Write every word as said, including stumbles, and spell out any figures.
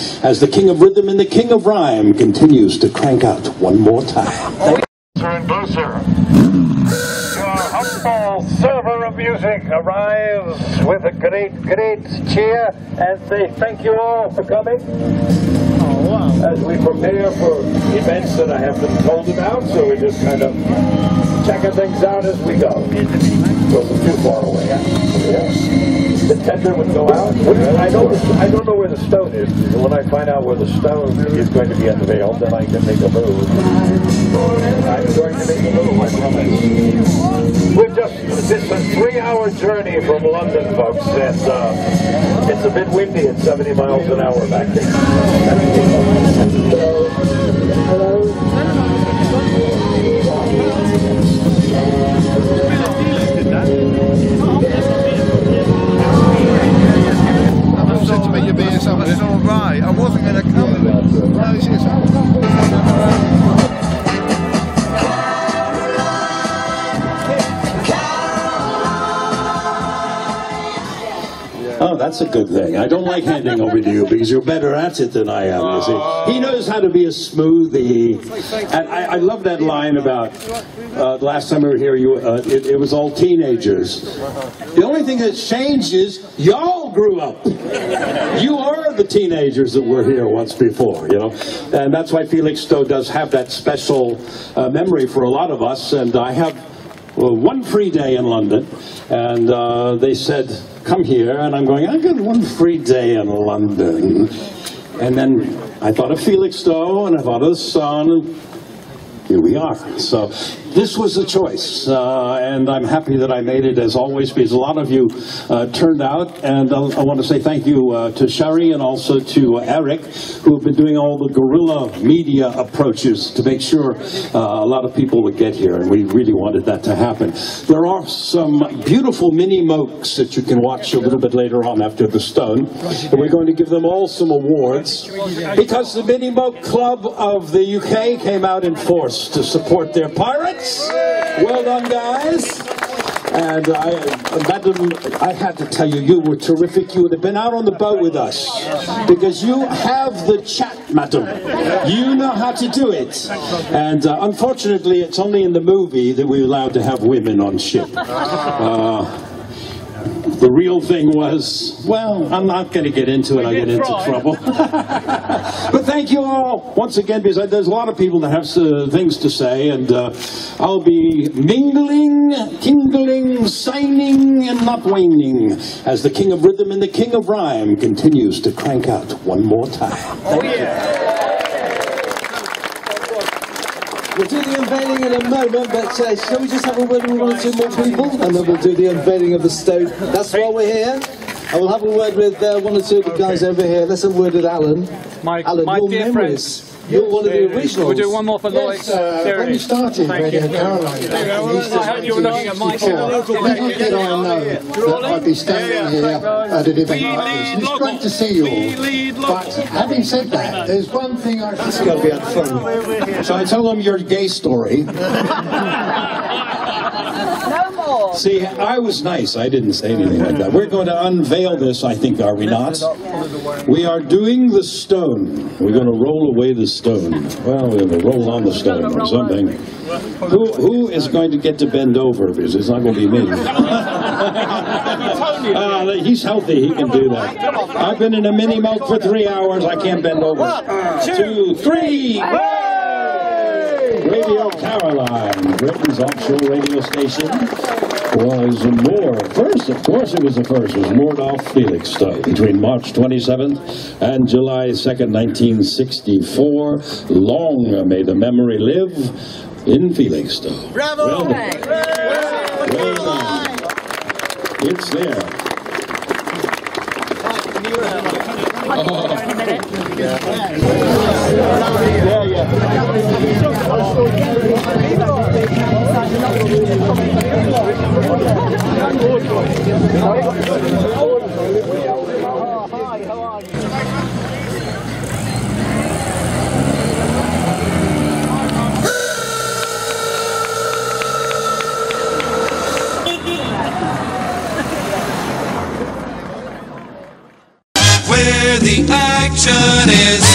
As the king of rhythm and the king of rhyme continues to crank out one more time. Closer and closer. Your humble server of music arrives with a great, great cheer and say thank you all for coming. Oh, wow. As we prepare for events that I have been told about, so we're just kind of checking things out as we go. Wasn't too far away. Yeah. The tender would go out. I don't, I don't know where the stone is. When I find out where the stone is going to be unveiled, then I can make a move. I'm going to make a move, I promise. We're just, it's a three-hour journey from London, folks, and uh, it's a bit windy at seventy miles an hour back there. Said to me you'd be here somewhere. That's all right. I wasn't going to come. No, it's here. Oh, that's a good thing. I don't like handing over to you because you're better at it than I am, you see. He knows how to be a smoothie. And I, I love that line about uh, last time we were here, you, uh, it, it was all teenagers. The only thing that's changed is y'all grew up. You are the teenagers that were here once before, you know. And that's why Felixstowe does have that special uh, memory for a lot of us. And I have well, one free day in London, and uh, they said, come here, and I'm going, I got one free day in London. And then I thought of Felixstowe, and I thought of the sun, and here we are. So this was a choice, uh, and I'm happy that I made it, as always, because a lot of you uh, turned out, and I'll, I want to say thank you uh, to Sherry and also to uh, Eric, who have been doing all the guerrilla media approaches to make sure uh, a lot of people would get here, and we really wanted that to happen. There are some beautiful mini mokes that you can watch a little bit later on after the Stone, and we're going to give them all some awards, because the Mini Moke Club of the U K came out in force to support their pirates. Well done, guys. And I, Madam, I had to tell you, you were terrific. You would have been out on the boat with us, because you have the chat, Madam. You know how to do it. And uh, unfortunately, it's only in the movie that we're allowed to have women on ship. Uh, The real thing was, well, I'm not going to get into it. I'll get into trouble. But thank you all once again, because there's a lot of people that have uh, things to say, and uh, I'll be mingling, tingling, signing, and not waning as the king of rhythm and the king of rhyme continues to crank out one more time. Thank oh, yeah. you. We'll do the unveiling in a moment, but uh, shall we just have a word with one or two more people, and then we'll do the unveiling of the Stone. That's why we're here. I will have a word with uh, one or two of the guys over here. Let's have a word with Alan. My, Alan, my your dear memories. friends. You're one of the originals. We'll do one more for Lloyd. Yes, uh, when we started Radio Caroline, I heard you were looking at my little did I know that I'd be standing here at an event like this. And it's great to see you all. But having said that, there's one thing I... That's got to be fun. So I tell them your gay story. See, I was nice. I didn't say anything like that. We're going to unveil this, I think, are we not? We are doing the Stone. We're going to roll away the Stone. Well, we're going to roll on the Stone or something. Who, who is going to get to bend over? Because it's not going to be me. uh, he's healthy. He can do that. I've been in a mini moke for three hours. I can't bend over. One, two, three. Radio Caroline, Britain's offshore radio station, was moored. First, of course it was the first, it was moored off Felixstowe between March twenty-seventh and July second, nineteen sixty-four. Long may the memory live in Felixstowe. Bravo! Well done. Well done. It's there. Oh. Yeah, yeah. where the action is.